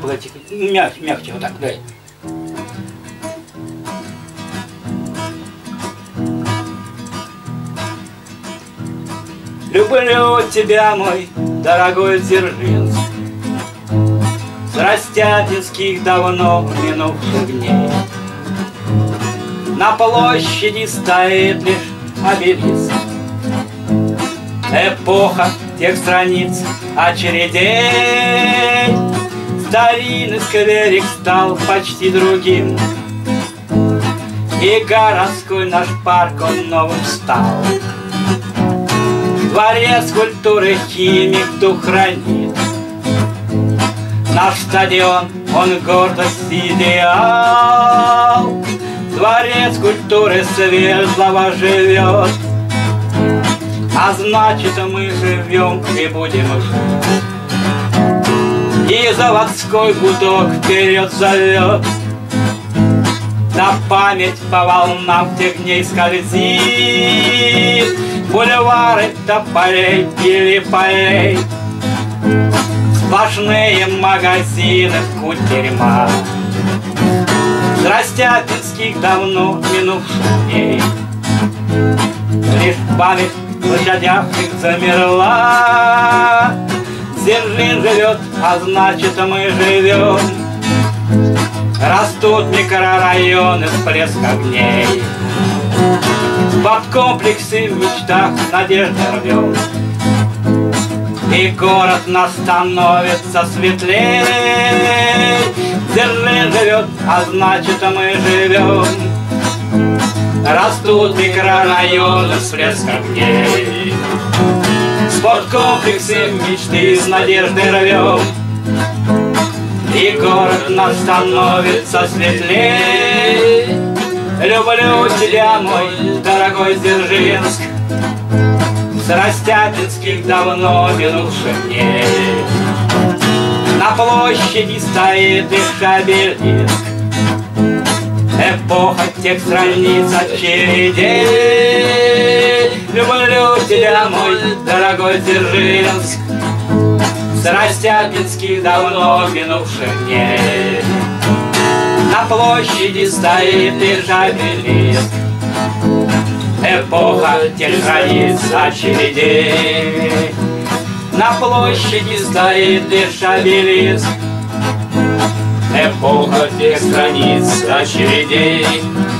погоди, мягче, вот так, дай. Люблю тебя, мой дорогой Дзержинск, с растятинских давно минувших дней. На площади стоит лишь обелиск, эпоха тех страниц очередей. Старинный скверик стал почти другим, и городской наш парк он новым стал. Дворец культуры химик дух хранит, наш стадион, он гордость идеал. Дворец культуры светлого живет, а значит мы живем и будем жить. И заводской гудок вперед зовет, на память по волнам тех дней скользит. Бульвары тополей или полей, сплошные магазины, кутерьма, с растятинских давно минувших дней. Лишь память в площадях их замерла. Дзержин живет, а значит мы живем. Растут микрорайоны, всплеск огней, под комплексы в мечтах надежды рвем. И город наш становится светлей. Дзержин живет, а значит мы живем. Растут микрорайоны, всплеск огней, спорткомплексы мечты с надежды рвем. И город наш становится светлей. Люблю тебя, мой дорогой Дзержинск, с растятинских давно минувших дней. На площади стоит лишь обелиск, эпоха тех страниц очередей. Люблю тебя, мой дорогой Дзержинск, с растятинских давно минувших дней. На площади стоит лишь обелиск, эпоха тех страниц очередей. На площади стоит лишь обелиск, эпоха тех страниц очередей.